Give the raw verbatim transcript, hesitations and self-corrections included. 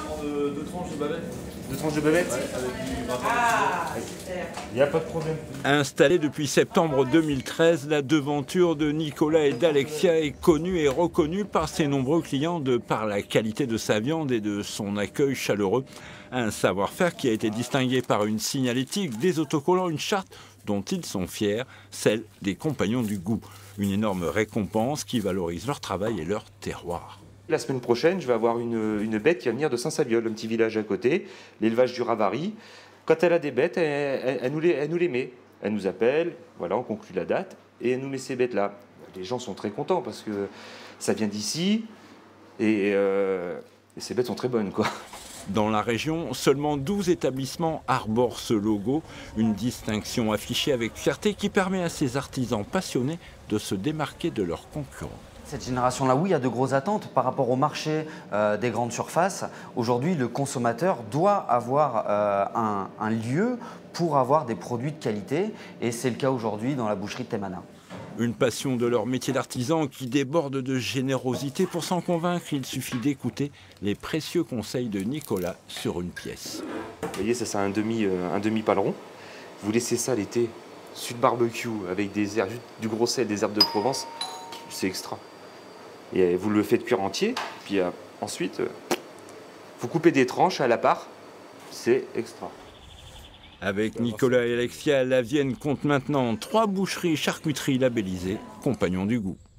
Deux, deux tranches de bavette. Deux tranches de bavette? Ouais, avec du gratin. Ah, super. Il n'y a pas de problème. Installée depuis septembre deux mille treize, la devanture de Nicolas et d'Alexia est connue et reconnue par ses nombreux clients de par la qualité de sa viande et de son accueil chaleureux. Un savoir-faire qui a été distingué par une signalétique, des autocollants, une charte dont ils sont fiers, celle des compagnons du goût. Une énorme récompense qui valorise leur travail et leur terroir. La semaine prochaine, je vais avoir une, une bête qui va venir de Saint-Saviol, un petit village à côté, l'élevage du Ravary. Quand elle a des bêtes, elle, elle, elle, nous les, elle nous les met. Elle nous appelle, voilà, on conclut la date, et elle nous met ces bêtes-là. Les gens sont très contents parce que ça vient d'ici, et, euh, et ces bêtes sont très bonnes, quoi. Dans la région, seulement douze établissements arborent ce logo, une distinction affichée avec fierté qui permet à ces artisans passionnés de se démarquer de leurs concurrents. Cette génération-là, oui, a de grosses attentes par rapport au marché euh, des grandes surfaces. Aujourd'hui, le consommateur doit avoir euh, un, un lieu pour avoir des produits de qualité, et c'est le cas aujourd'hui dans la boucherie de Temana. Une passion de leur métier d'artisan qui déborde de générosité. Pour s'en convaincre, il suffit d'écouter les précieux conseils de Nicolas sur une pièce. Vous voyez, ça c'est un demi, euh, un demi-paleron. Vous laissez ça l'été, sud barbecue, avec des herbes, du gros sel, des herbes de Provence, c'est extra. Et vous le faites cuire entier, puis euh, ensuite, euh, vous coupez des tranches à la part, c'est extra. Avec Nicolas et Alexia, la Vienne compte maintenant trois boucheries et charcuteries labellisées Compagnons du goût.